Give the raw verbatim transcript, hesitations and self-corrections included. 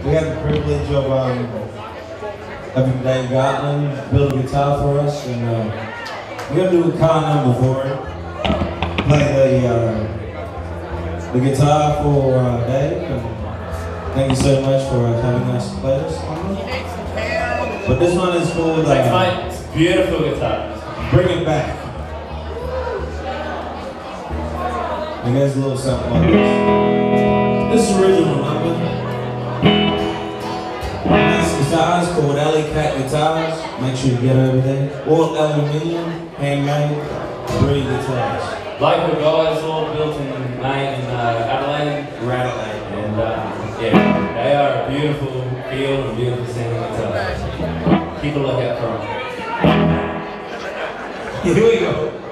we have the privilege of um, having Dave Gottland build a guitar for us, and uh, we're gonna do a car number for it. Play the uh, the guitar for uh, Dave. And thank you so much for uh, having us play this. But this one is called. Thanks, uh, mate. It's beautiful guitar. Bring It Back. And there's a little something like this. This is original number. This guitar is called Alley Cat Guitars. Make sure you get over there. All aluminium, handmade, brilliant guitars. Local guys, all built in Maine and uh, Adelaide. Adelaide. And uh, yeah, they are a beautiful feel and beautiful sounding guitar. Keep a lookout for them. Here we go.